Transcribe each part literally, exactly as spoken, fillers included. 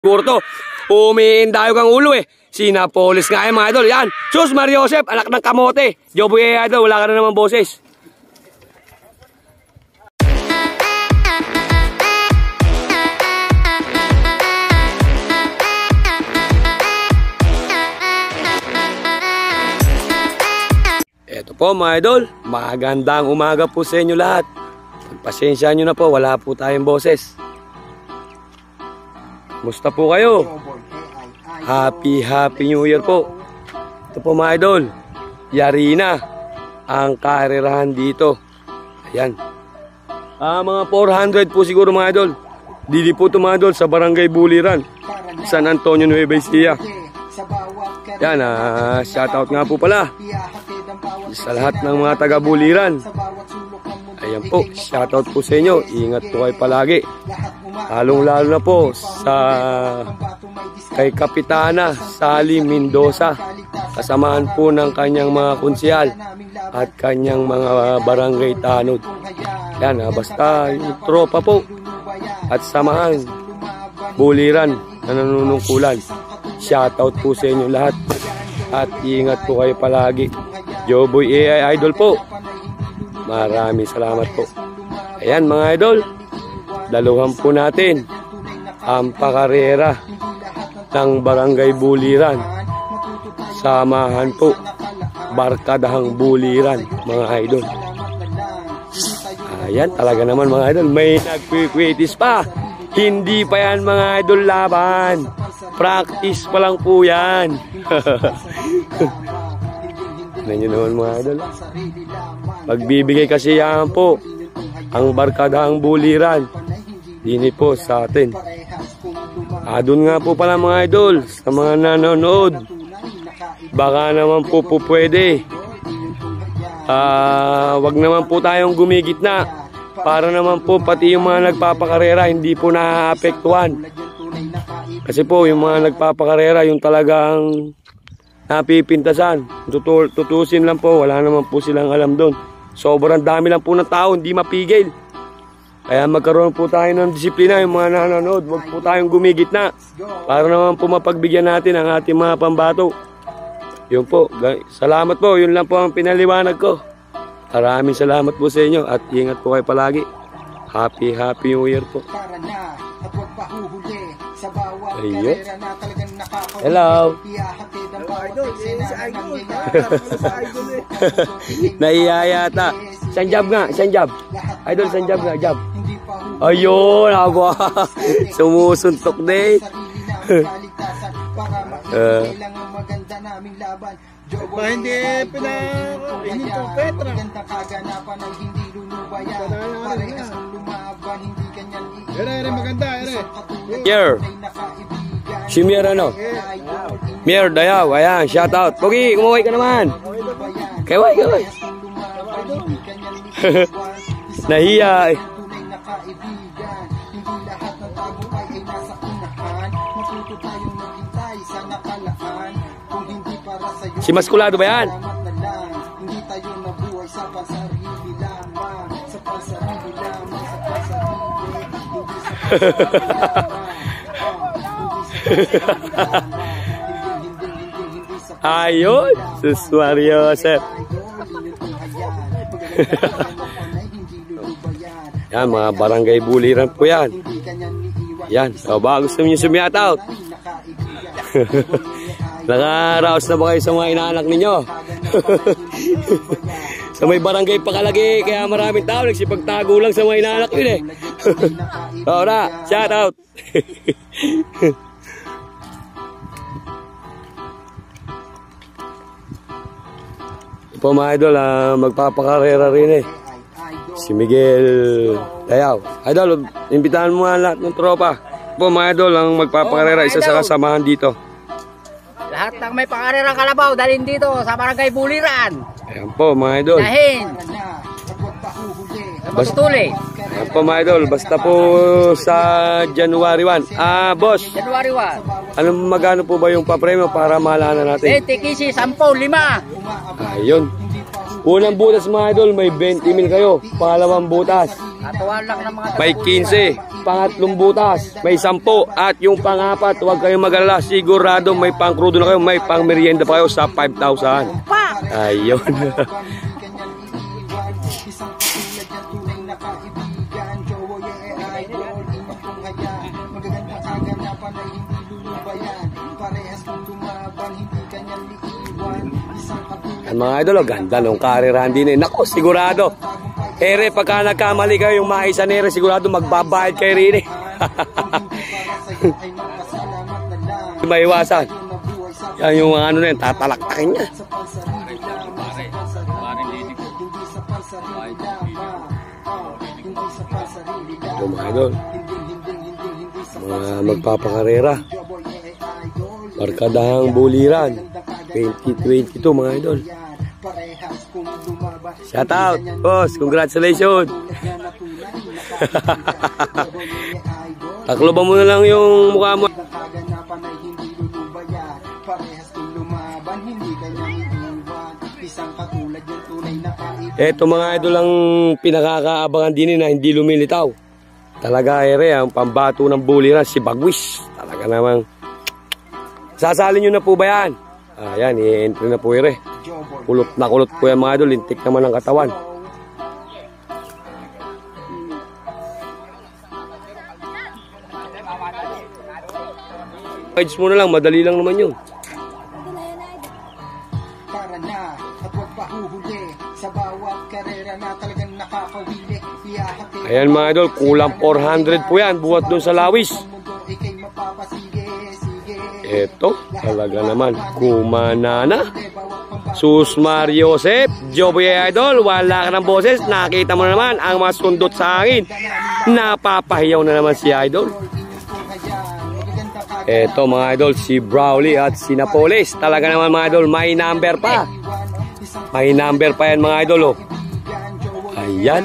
Kurto, umiindayo kang ulo eh. Sinapolis nga yan mga idol. Yan, Sus Mario Joseph, anak ng kamote. Joboy idol, wala ka na naman boses. Eto po mga idol, magandang umaga po sa inyo lahat. Pagpasensya nyo na po, wala po tayong boses. Musta po kayo? Happy, happy New Year po. Ito po mga idol, yari na ang karerahan dito. Ayan. Ah, mga four hundred po siguro mga idol. Dili po ito mga idol sa Barangay Buliran, San Antonio, Nueva Ecija. Yan, ah, shoutout nga po pala sa lahat ng mga taga Buliran. Ayan po, shoutout po sa inyo. Ingat po kayo palagi. Lalong lalo na po sa kay Kapitana Sally Mendoza, kasamahan po ng kanyang mga konsyal at kanyang mga barangay tanod. Yan, ah, basta yung tropa po at samahan Buliran na nanunungkulan. Shoutout po sa inyo lahat at ingat po kayo palagi. Joboy A I Idol po. Maraming salamat po. Ayan mga idol, daluhan po natin ang pakarera ng Barangay Buliran. Samahan po, Barkadahang Buliran mga idol. Ayan, talaga naman mga idol, may nagkikwitis pa. Hindi pa yan mga idol laban. Practice pa lang po yan. Nanyo naman mga idol. Magbibigay kasi yan po ang Barkadahang Buliran dini po sa atin. Ah, doon nga po pala mga idol, sa mga nanonood, baka naman po po pwede. Ah, wag naman po tayong gumigitna para naman po pati yung mga nagpapakarera hindi po naapektuhan. Kasi po yung mga nagpapakarera yung talagang napipintasan. Tutu tutusin lang po, wala naman po silang alam doon. Sobrang dami lang po ng tao, hindi mapigil. Kaya magkaroon po tayo ng disiplina yung mga nanonood. Huwag po tayong gumigitna para naman po mapagbigyan natin ang ating mga pambato. Yun po, salamat po, yun lang po ang pinaliwanag ko. Maraming salamat po sa inyo at ingat po kayo palagi. Happy, happy New Year po. Ayun. Hello. Naiyayata. Saan job nga? Saan job? Idol, saan job nga? Job. Ayun, ako. Sumusuntok din. uh, ba hindi pinahintong Petra? Ere, ere, maganda, ere. Mier. Si Mier ano? Mier Dayaw, ayan, shout out. Pogi, kumaway ka naman. Kaway, kaway. Nahiya eh. Si Maskulado ba yan? Ayun, Sus Mario Joseph. Yan, mga Barangay Buliran po yan. Yan, so ba gusto niyo sumiyat out? Nakaraos na ba kayo sa mga inaanak ninyo? Sa may barangay pakalagi, kaya maraming tao nagsipagtago lang sa mga inaanak yun eh. So na, shout out. Po mga idol, ah, magpapakarera rin eh. Si Miguel Dayaw. Idol, imbitahan mo nga lahat ng tropa. Po mga idol, ang magpapakarera, isa sa kasamahan dito. Lahat ng may pakarerang kalabaw dalhin dito sa Barangay Buliran. Ayan po mga idol. Dahin. Bastuli. Ayan po mga idol, basta po sa January one. Ah, boss. January one. Ano magano po ba yung papremyo para malaman natin? twenty kisi, ten, lima. Ayun. Unang butas mga idol, may twenty mil kayo. Pangalawang butas, Atuan lang ng mga may fifteen. Pangatlong butas, may ten. At yung pangapat, huwag kayong mag-alala. Sigurado may pang-crudo na kayo, may pang-merienda pa kayo sa five thousand. Ayun. Ang mga idol, oh, ganda nung karerahan din eh. Naku, sigurado. Ere, pagka nagkamali kayo yung mga isa nere, sigurado magbabayad kayo rin eh. Maiwasan. Yan yung ano na yun, tatalaktakin niya. Ito mga idol, mga magpapakarera. Barkadahang buliran twenty twenty-two mga idol. Shout out, boss, congratulations. Takloban mo na lang yung mukha mo. Eto mga idol ang pinakakaabangan din na hindi lumilitaw. Talaga ere, ang pambato ng buliran si Bagwis. Talaga namang sasalin nyo na po ba yan? Ayan, i-entry na po ere. Kulot na kulot po yan mga idol. Lintik naman ang katawan. Page mo na lang, madali lang naman yun. Para na at wag pahuhuli sa bawat karera na talagang nakakawili. Ayan mga idol, kulang four hundred po yan. Buhat dun sa lawis. Eto, talaga naman, kumanana. Sus Mario Joseph, Joboy Idol, wala ka ng boses. Nakita mo na naman ang mga sundot sa akin. Napapahiyaw na naman si Idol. Eto mga idol, si Brawley at si Napoles. Talaga naman mga idol, may number pa. May number pa yan mga idol, oh. Ayan.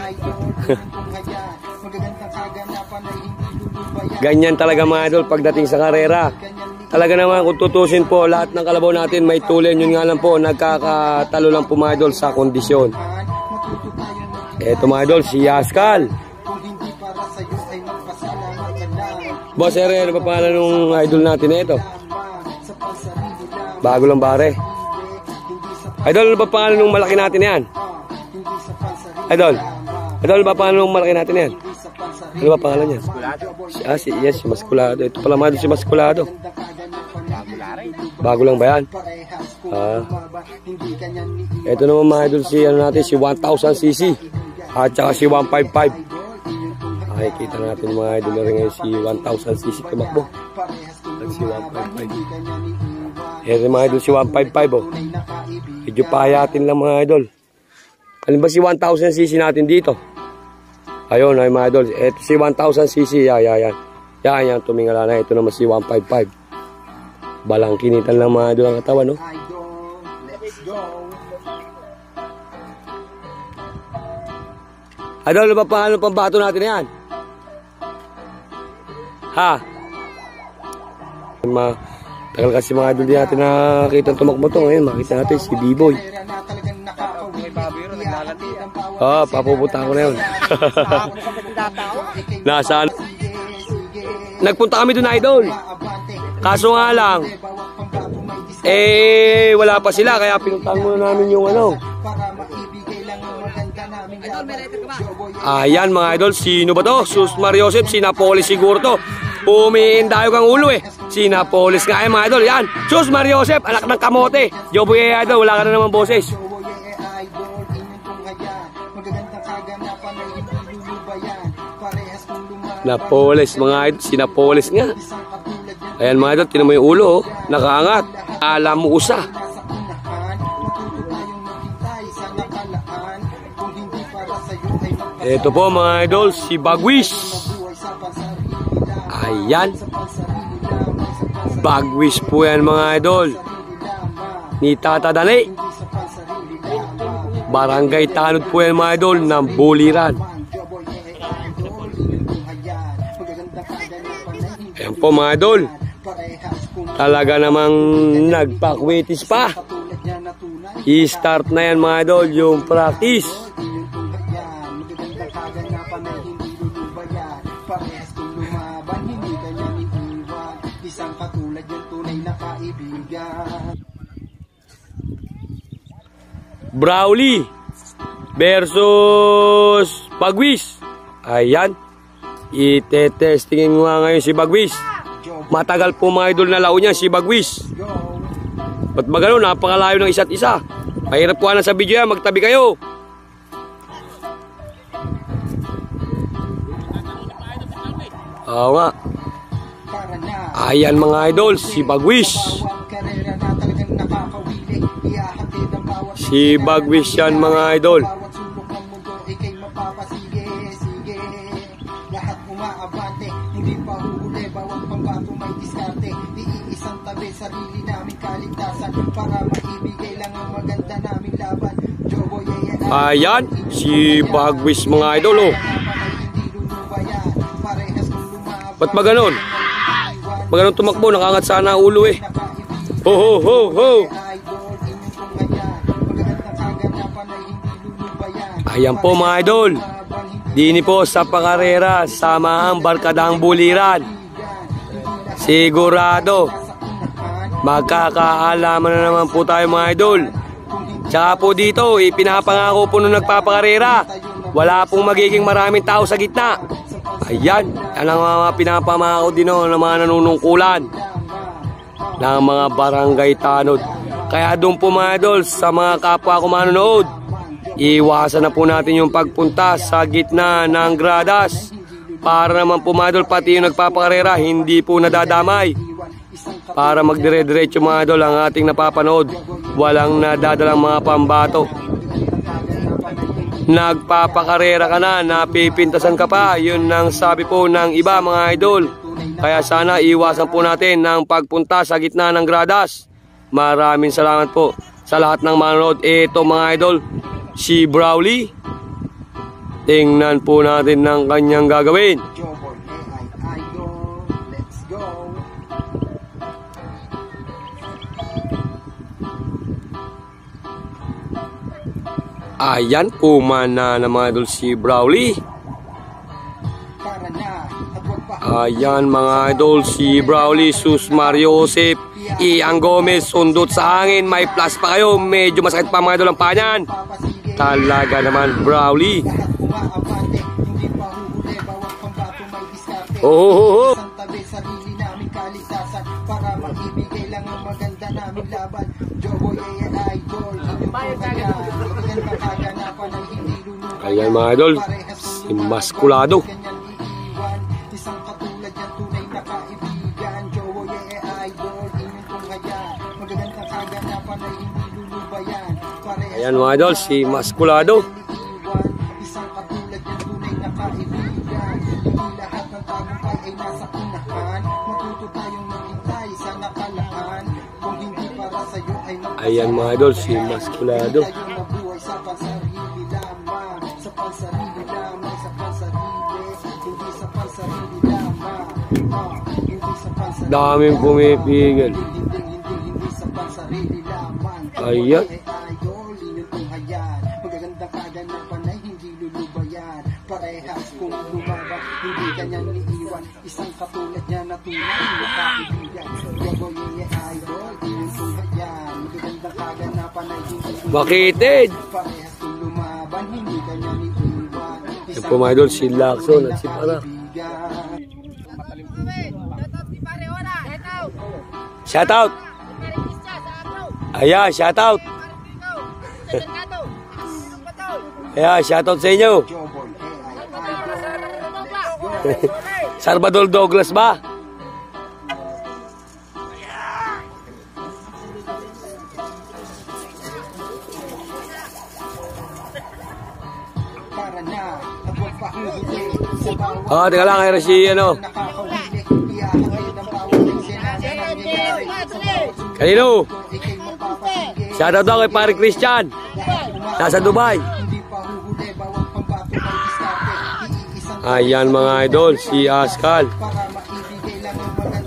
Ganyan talaga mga idol pagdating sa karera. Talaga naman kung tutusin po, lahat ng kalabaw natin may tulen. Yun nga lang po, nagkakatalo lang po mga idol sa kondisyon. Eto mga idol, si Yaskal. Boss Ere, ano pa pangalan nung idol natin na ito? Bago lang bare. Idol, ano pa pangalan nung malaki natin yan? Idol, idol, ano pa pangalan nung malaki natin yan? Ano ba pangalan niya? Ah, si, yes, si Maskulado. Ito pala mga si Maskulado. Bago lang ba yan? Ah. Ito naman mga idol si ano natin, si one thousand c c. At saka si one fifty-five. Ay, kita natin mga idol na rin ngayon si one thousand c c tumakbo. At si one fifty-five. Ito mga idol si one fifty-five, oh. Medyo pahayatin lang mga idol. Alin ba si one thousand c c natin dito? Ayun, ay mga idol. Ito si one thousand c c. Yan, yan, yan. Yan, yan. Tumingala na. Ito naman si one fifty-five. Balang kinitan lang mga idol ang katawan, no? Idol, ano ba paano pambato natin na yan? Ha? Ma tagal kasi mga idol din natin nakakita ng tumakbo to. Ngayon, makita natin si B-Boy. Ah, oh, papupunta ko na yun. Nasaan? Nagpunta kami doon, idol. Kaso nga lang, eh, wala pa sila. Kaya pinuntahan muna namin yung ano. Ayan mga idol, sino ba to? Sus Mario Joseph, si Napoles siguro to. Umiindayo kang ulo eh. Si Napoles nga eh mga idol, yan. Sus Mario Joseph, anak ng kamote. Joboy idol, wala ka na naman boses. Napoles mga idol, si Napoles nga. Ayan mga idol, tinan mo yung ulo, oh. Nakaangat. Alam mo usa. Ito po mga idol, si Bagwis. Ayan. Bagwis po yan mga idol. Ni Tata Dali. Barangay Tanod po yan mga idol ng Buliran. Ayan po mga idol. Talaga namang nagpakwitis pa. I-start na yan mga idol, yung practice. Magagandang kaganapan ay hindi lulubayan. Parehas kung lumaban, hindi kanya iiwan. Isang katulad yung tunay na kaibigan. Brawly versus Bagwis. Ayan. Ite-testingin mo nga ngayon si Bagwis. Matagal po mga idol na lao niya si Bagwis. Ba't ba gano'n? Napakalayo ng isa't isa. Mahirap po na sa video yan. Magtabi kayo. Oo nga. Ayan mga idol, si Bagwis. Si Bagwis yan mga idol. Lahat umaabante, hindi pa huli, bawat pambato may diskarte. Iisang tabi, sarili namin kaligtasan, para maibigay lang ang maganda naming laban. Ayan, si Bagwis mga idol oh. Ba't ba ganon? Ba ganon tumakbo, nakangat sana ulo eh. Ho ho ho ho. Ayan po mga idol. Dini po sa pakarera, samahang barkadang buliran. Sigurado, magkakaalaman na naman po tayo mga idol. Tsaka po dito, ipinapangako po nung nagpapakarera, wala pong magiging maraming tao sa gitna. Ayan, yan ang mga pinapamako din no, ng mga nanunungkulan ng mga barangay tanod. Kaya doon po mga idol, sa mga kapwa ko manonood, iwasan na po natin yung pagpunta sa gitna ng gradas para naman po mga idol, pati yung nagpapakarera hindi po nadadamay, para magdire-diretso mga idol ang ating napapanood, walang nadadalang mga pambato. Nagpapakarera ka na, napipintasan ka pa, yun ang sabi po ng iba mga idol. Kaya sana iwasan po natin ng pagpunta sa gitna ng gradas. Maraming salamat po sa lahat ng manonood. Ito mga idol, si Brawly, tingnan po natin ng kanyang gagawin. Ayan, pumana na mga idol si Brawly. Ayan mga idol, si Brawly, Sus Mario Joseph, Ian Gomez, sundot sa hangin, may plus pa kayo, medyo masakit pa mga idol ang panyan. Talaga naman Brawly. Oh, oh, oh, oh. Ayan mga idol, si Maskulado. Ayan mga idol, si Maskulado. Ayan mga idol, si Maskulado. Daming pumipigil. Ayan. Magagandang kaganapan ay hindi lulubayan. Parehas kung lumaban, hindi kanyang iiwan. Isang katulad niya na tunay na kaibigan. Gagoy idol, inyong tunghayan. Magagandang kaganapan ay hindi lulubayan. Bakitid! Parehas kung lumaban, hindi kanyang iiwan. Yan po mga idol, si Lacson at si Para. Shout out! Ayan, shout out! Ayan, shout out sa inyo! Salvador Douglas ba? Ah, teka lang, kaya si ano? Kanino? Shoutout daw kay Pare Christian. Nasa Dubai. Ayan mga idol, si Askal.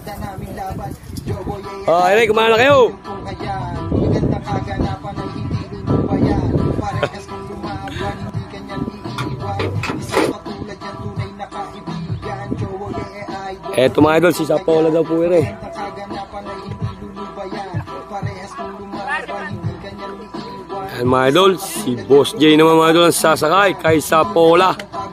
Oh, ay, kumain na kayo. lulubayan. Parehas kang lumaban, hindi kanyan iiwan. Isang katulad yan, tunay na kaibigan. Jowo ye idol. Eto mga idol, si Sapola daw po ere. Kaganapan ay hindi lulubayan. Parehas kang lumaban, hindi kanyan iiwan. Ayan mga idol, si Boss J naman mga idol ang sasakay kay Sapola.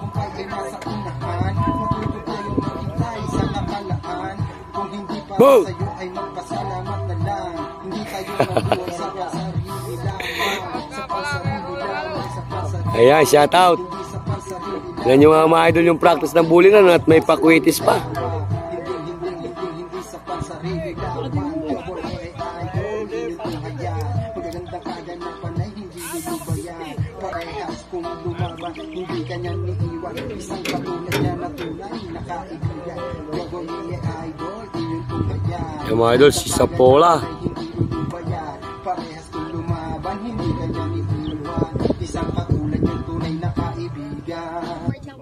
Boom! Ay magpasalamat na lang. Hindi tayo nabuhay sa pansarili lamang. Sa pansarili lamang, sa pansarili. Ayan, shout out. Hindi sa pansarili lamang. Yan yung mga mga idol yung practice ng bulingan at may pakwitis pa. Hindi, hindi, hindi, hindi sa pansarili lamang. Double A idol, yun yung hayaan. Magagandang kaganapan ay hindi lulubayan. Parehas kung lumaban, hindi kanyan niiwan. Isang katulad niya na tunay na kaibigan. Double A idol, yun yung hayaan. Yung mga idol, si Sapola. Parehas kung lumaban, hindi kanya niiwan. Isang katulad yung tunay na kaibigan.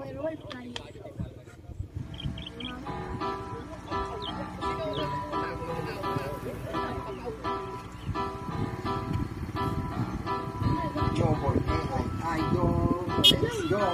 Joboy A I idol, let's go.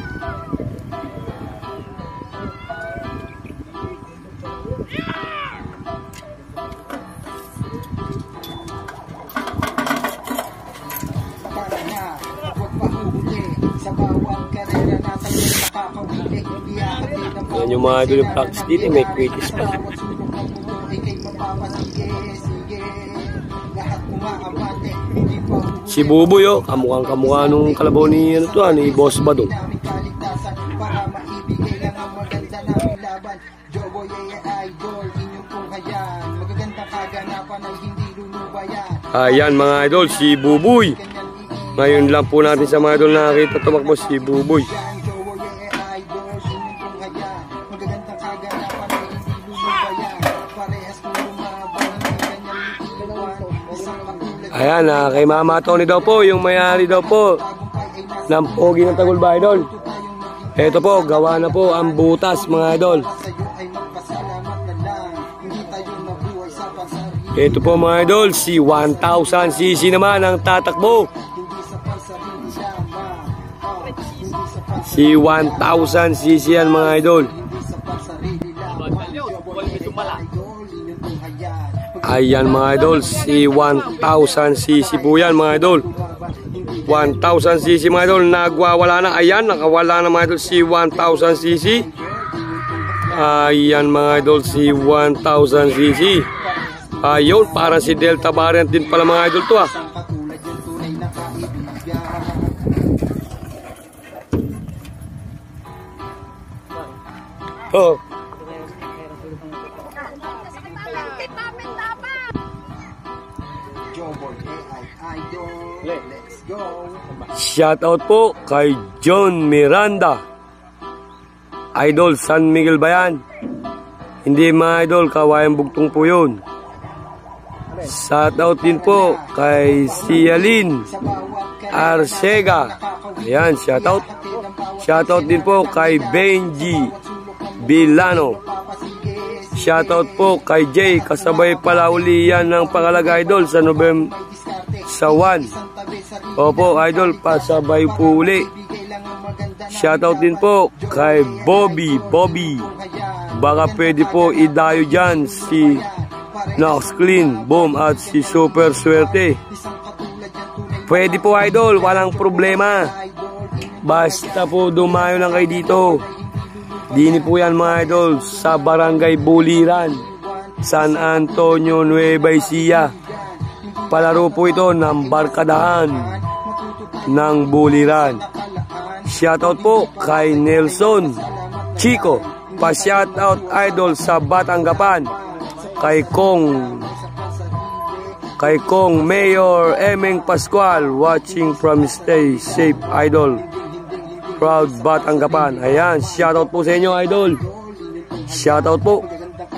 Yan yung mga idol yung practice dito, may quitis pa. Si Buboy oh, kamukhang kamukha nung kalabaw ni ano to, ah, ni Boss Badong. Ayan mga idol, si Buboy. Ngayon lang po natin sa mga idol nakakita tumakbo si Buboy. Ayan, ah, kay Mama Tony daw po, yung mayari daw po ng pogi ng Tagulba idol. Ito po, gawa na po ang butas mga idol. Ito po mga idol, si one thousand c c naman ang tatakbo. Si one thousand c c yan mga idol. Ayan mga idol, si one thousand c c po yan mga idol. one thousand c c mga idol, nagwawala na. Ayan, nakawala na mga idol si one thousand c c. Ayan mga idol, si one thousand c c. Ayun, parang si Delta variant din pala mga idol to ah. Oh. Shout out po kay John Miranda. Idol San Miguel ba yan? Hindi mga idol, Kawayang Bugtong po yun. Shout out din po kay Cialin Arcega. Ayan, shout out. Shout out din po kay Benji Bilano. Shout out po kay Jay. Kasabay pala uli yan ng Pangalaga idol sa November sa one. Opo idol, pasabay po uli. Shout out din po kay Bobby Bobby. Baka pwede po idayo dyan si Nox Clean Boom at si Super Swerte. Pwede po idol, walang problema. Basta po dumayo lang kayo dito. Dini po yan mga idol sa Barangay Buliran, San Antonio, Nueva Ecija. Palaro po ito ng barkadahan ng Buliran. Shoutout po kay Nelson Chico. Pa-shoutout idol sa Batanggapan. Kay Kong Kay Kong Mayor Emeng Pascual, watching from Stay Safe idol. Proud Batanggapan. Ayan, shoutout po sa inyo idol. Shoutout po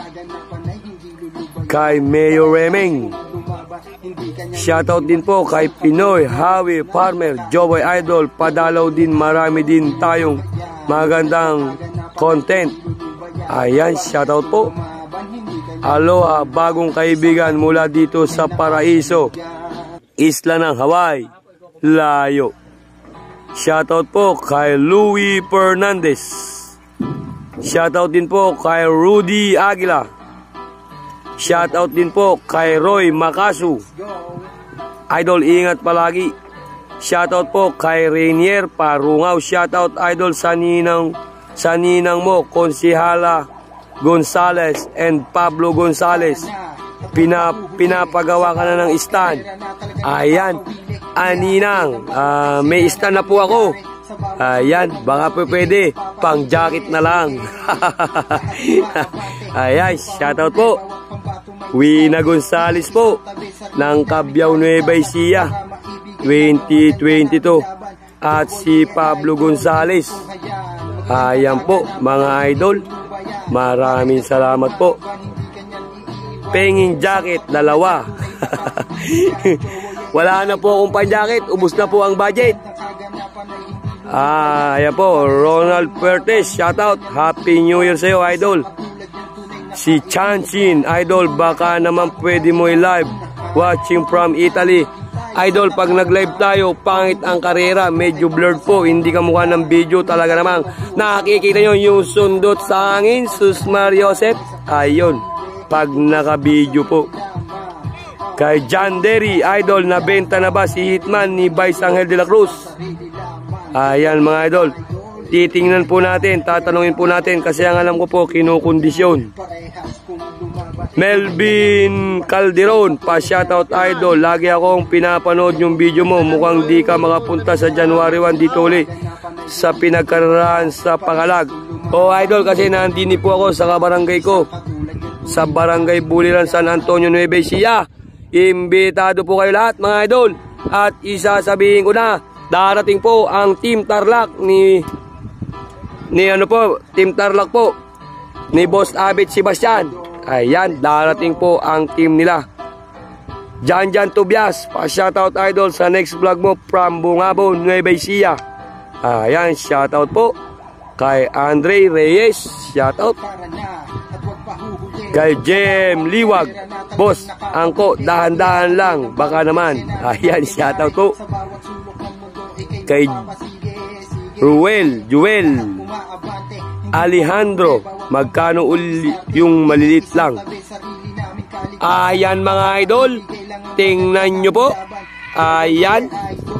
kay Mayor Emeng. Shoutout din po kay Pinoy Hawi Farmer Joboy Idol. Padalaw din, marami din tayong magandang content. Ayan, shoutout po. Aloha, bagong kaibigan mula dito sa Paraiso, Isla ng Hawaii. layo. Shoutout po kay Louie Fernandez. Shoutout din po kay Rudy Aguila. Shoutout din po kay Roy Makasu. Idol, ingat palagi. Shoutout po kay Rainier Parungaw. Shoutout idol sa ninang, sa ninang mo, Konsihala Gonzales and Pablo Gonzales. Pina, pinapagawa ka na ng stand. Ayan, aninang, uh, may stand na po ako. Ayan, baka po pwede, pang jacket na lang. Ayan, shoutout po. Wina Gonzales po, ng Cabiao Nueva Ecija, twenty twenty-two. At si Pablo Gonzales. Ayan po, mga idol. Maraming salamat po. Penging jacket, dalawa. Wala na po akong pan-jacket, ubos na po ang budget. Ah, ayan po, Ronald Pertes, shoutout. Happy New Year sa'yo, idol. Si Chanchin, idol, baka naman pwede mo i-live. Watching from Italy. Idol, pag nag-live tayo, pangit ang karera, medyo blurred po, hindi ka mukha ng video talaga namang. Nakikita nyo yung sundot sa hangin, Sus Mariosep. Ayun, pag naka-video po. Kay John Derry, idol, nabenta na ba si Hitman ni Vice Angel de la Cruz? Ayan mga idol, titingnan po natin, tatanungin po natin kasi ang alam ko po, kinukondisyon. Melvin Calderon, pa-shoutout idol, lagi akong pinapanood yung video mo, mukhang di ka makapunta sa January first dito ulit sa pinagkararahan sa Pangalag. O idol, kasi nandini po ako sa kabarangay ko, sa Barangay Buliran, San Antonio, Nueva Ecija. Imbitado po kayo lahat mga idol. At isasabihin ko na, darating po ang Team Tarlac ni ni ano po, Team Tarlac po ni Boss Abet Sebastian. Ayan, darating po ang team nila. Jan Jan Tobias, pa-shoutout idol sa next vlog mo from Bungabo, Nueva Ecija. Ayan, shoutout po kay Andre Reyes, shoutout. Kay Jem Liwag, boss, angko, dahan-dahan lang, baka naman. Ayan, shoutout po. Kay Ruel, Juel, Alejandro, magkano uli yung malilit lang? Ayan mga idol, tingnan nyo po. Ayan,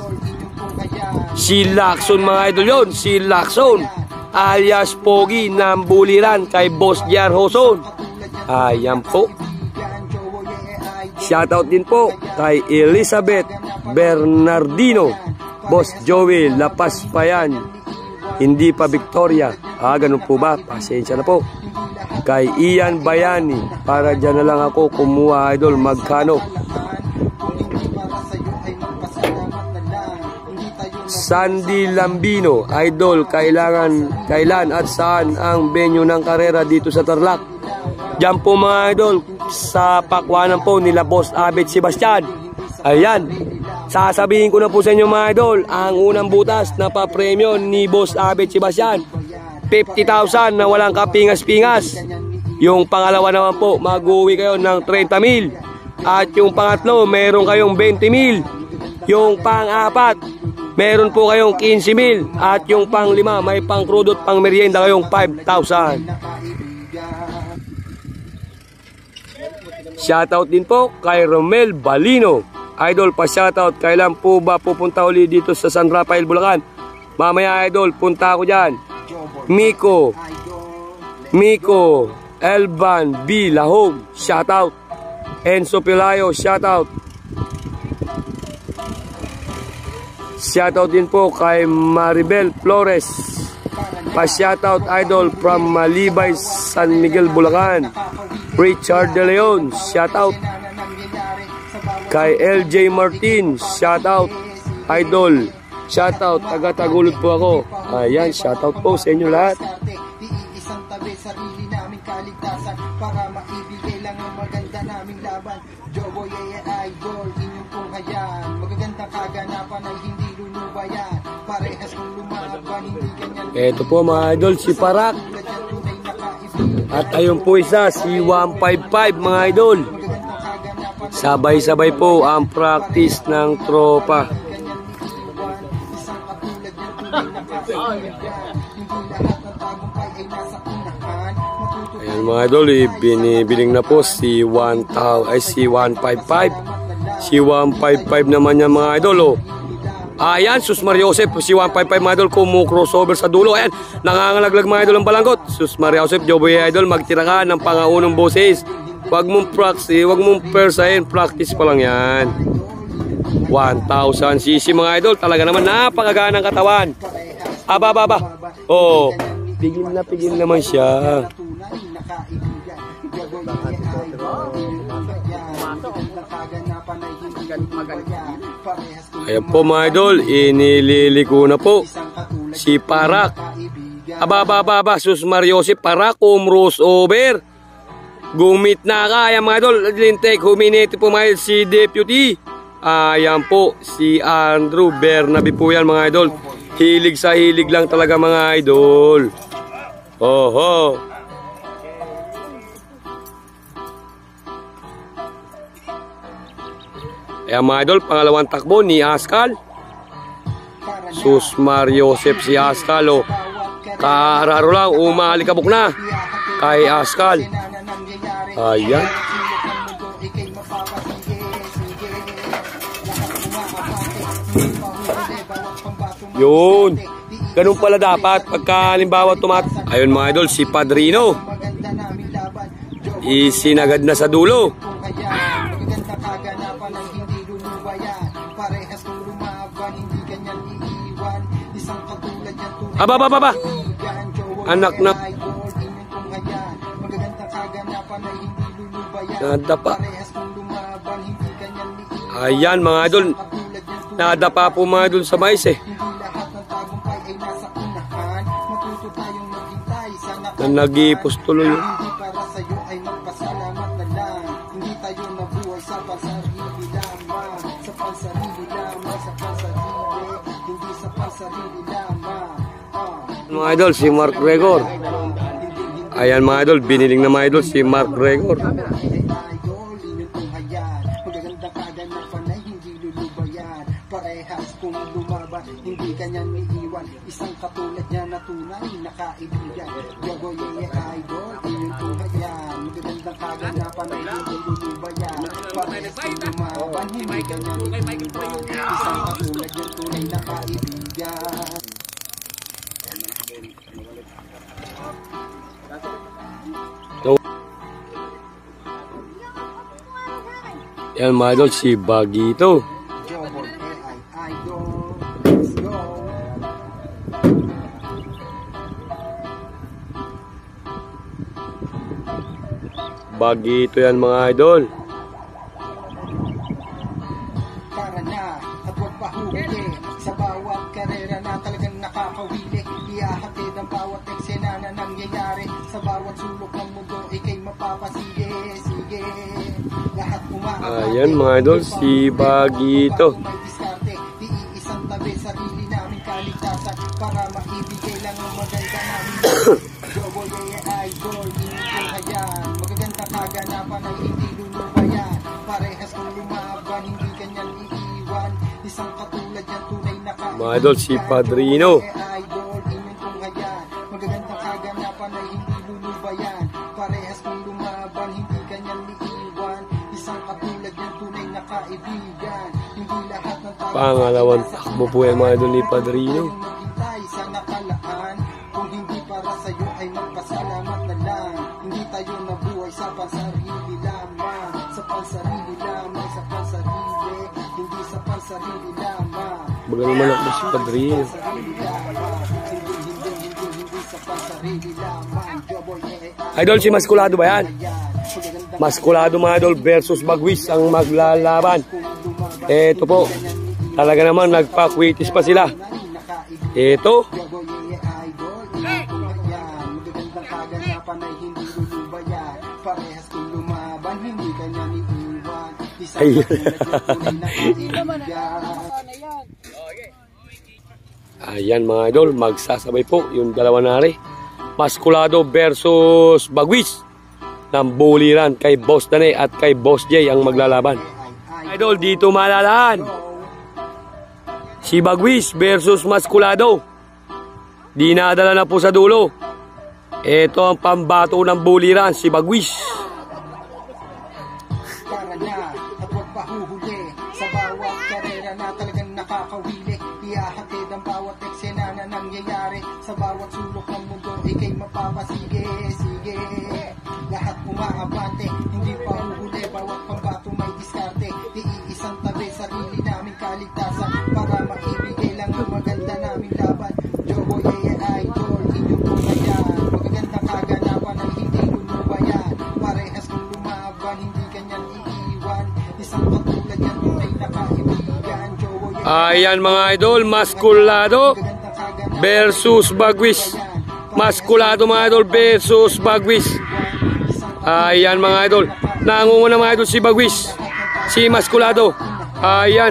si Lacson mga idol yon, si Lacson alias Pogi ng Buliran kay Boss Jar Hoson. Ayan po. Shoutout din po kay Elizabeth Bernardino, Boss Joey Lapas pa yan, hindi pa Victoria. Ah, ganun po ba? Pasensya na po. Kay Ian Bayani, para dyan na lang ako kumuha idol, magkano? Sandy Lambino, idol, kailangan, kailan at saan ang venue ng karera dito sa Tarlac? Diyan po mga idol, sa pakwanan po nila Boss Abet Sebastian. Ayan, sasabihin ko na po sa inyo mga idol, ang unang butas na pa-premyo ni Boss Abet Sebastian, fifty thousand na walang kapingas-pingas. Yung pangalawa naman po, mag-uwi kayo ng thirty mil. At yung pangatlo, meron kayong twenty mil. Yung pang-apat, meron po kayong fifteen mil. At yung pang-lima, may pang-krudot, pang-merienda kayong five thousand. Shoutout din po kay Romel Balino. Idol, pa-shoutout, kailan po ba pupunta uli dito sa San Rafael, Bulacan? Mamaya idol, punta ako dyan. Miko, Miko, Elvan B. Lahog, shoutout. Enzo Pilayo, shoutout. Shoutout din po kay Maribel Flores. Pa-shoutout idol from Malibay, San Miguel, Bulacan. Richard De Leon, shoutout. Kay L J Martin, shoutout. Idol, shoutout, taga-Tagulod po ako. Ayan, shoutout po sa inyo lahat. Para maibigay lang ang maganda naming laban. Joboy ay idol, inyong pong hayan. Magagandang kaganapan ay hindi lulubayan. Parehas kong lumaban, hindi ganyan. Eto po mga idol, si Parak. At ayun po isa, si one fifty-five mga idol. Sabay-sabay po ang practice ng tropa. Ayan mga idol, binibiling na po si one thousand, ay si one fifty-five. Si one fifty-five naman yan mga idol, oh. Ayan, Sus Maria Joseph, si one fifty-five mga idol, kumu-crossover sa dulo. Ayan, nangangalaglag mga idol ang balanggot. Sus Maria Joseph, Joboy idol, magtira ka ng pangaunong boses. Huwag mong practice, huwag mong persahin, practice pa lang yan. one thousand cc mga idol, talaga naman napakagana ng katawan. Aba, aba, aba. Oo, pigil na pigil naman siya. Ayan po mga idol, inililiko na po si Parak. Aba, aba, aba, aba, Sus Maria Joseph, Parak, crossover. Gumit na ka, ayan mga idol, lintek, huminiti po mga idol si Deputy. Ayan po, si Andrew Bernabe po yan mga idol. Hilig sa hilig lang talaga mga idol. Oho. Ayan mga idol, pangalawang takbo ni Askal. Sus Maria Joseph si Askal, oh. Kararo lang, umalikabok na kay Askal. Ayan. Yun. Ganun pala dapat pagka halimbawa tumat. Ayun mga idol, si Padrino. Isinagad na sa dulo. Aba, aba, aba. Anak na. Nadapa. Ayan mga idol. Nadapa po mga idol sa mais eh. Na nag-iipos tuloy. Mga idol, si Mark Gregor. Ayan mga idol, biniling na mga idol si Mark Gregor. Parehas kung lumaban, hindi kanyang iiwan. Isang katulad niya na tunay na kaibigan. Joboy idol, inyong tuhayan. Magagandang kaganapan ay hindi lulubayan. Parehas kung lumaban, hindi kanyang iiwan. Isang katulad niya tunay na kaibigan. Yan mga idol, si Bagito. Bagito yan mga idol. Para na at huwag pahuli sa bawat karera na talagang nakakawili. Iyahatid ang bawat eksena na nangyayari sa bawat sulok ng mundo. Ika'y mapapasige, sige. Lahat umaabate. Ayan mga idol, si Bagito. May diskarte, iisang tabi sarili namin kaligtasan para maibigay lang ang maganda namin. Joboy idol, inyong hayan. Magagandang kaganapan ay hindi lulubayan. Parehas kung lumaban, hindi kanyang iiwan. Isang katulad yan, tunay na kaibigan. Mga idol, si Padrino. Idol, inyong hayan. Magagandang kaganapan ay hindi lulubayan. Parehas kung lumaban, hindi kanyang iiwan. Isang katulad yan, tunay na kaibigan. Hindi lahat ng tao. Pangalawang takbo po yan mga idol ni Padrino. Sa nakalaan, kung hindi para sa'yo ay magpasalamat na lang. Hindi tayo nabuhay sa pansarili lamang. Sa pansarili lamang, sa pansarili. Hindi sa pansarili lamang. Baga naman ako si Padrino. Idol, si Maskulado ba yan? Maskulado mga idol versus Bagwis ang maglalaban. Eto po, talaga naman nagpa-quitis pa sila. Eto. Ay. Ayan mga idol, magsasabay po yung dalawa nari. Maskulado versus Bagwis ng buliran kay Boss Dane at kay Boss Jay ang maglalaban. Idol, dito malalaan si Bagwis versus Maskulado. dinadala na po sa dulo. Ito ang pambato ng buliran, si Bagwis. Para na at huwag pahuhuli sa bawat karera na talagang nakakawili. Ihahatid ang bawat eksena na nangyayari sa bawat sulok ng mundo, ikay mapapasige. Sige, lahat umaabante, hindi pahuhuli. Bawat pambato may diskarte, iisang tabi, sarili namin kaligtasan para maibigay lang ang maganda naming laban. Joboy Idol, inyong tumayan, magagandang kaganapan ay hindi lulubayan. Parehas kung lumaban, hindi kanyan iiwan. Isang katulad yan, tunay na kaibigan. Joboy Ayan mga idol, Maskulado versus Bagwis. Maskulado mga idol versus Bagwis. Ayan mga idol, nangunguna mga idol si Bagwis, si Maskulado. Ayan.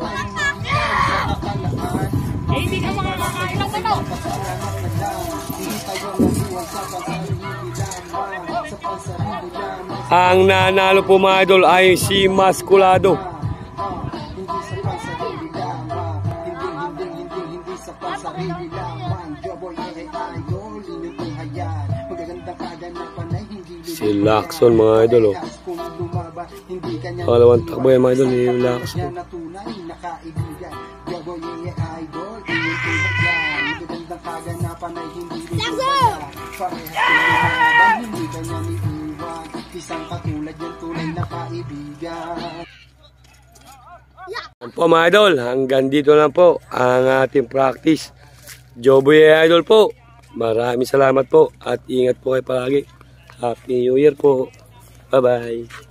Ang nanalo po mga idol ay si Maskulado. Hindi sa pansarili lamang, hindi, hindi, hindi, hindi sa pansarili lamang. Joboy Idol, inyong tunghayan, magagandang kaganapan ay hindi lulubayan. Si Lacson mga idol oh. Kung lumaban, hindi kanya Pangalawang takbo yan mga idol ni Lacson. na tunay na kaibigan. Joboy Idol, inyong tunghayan, magagandang kaganapan ay hindi lulubayan. Parehas kung lumaban, hindi kanya niiwan. Isang katulad yan, tunay na kaibigan. Yan po mga idol, hanggang dito lang po ang ating practice. Joboy Idol po, maraming salamat po at ingat po kayo palagi. Happy New Year po. Bye bye.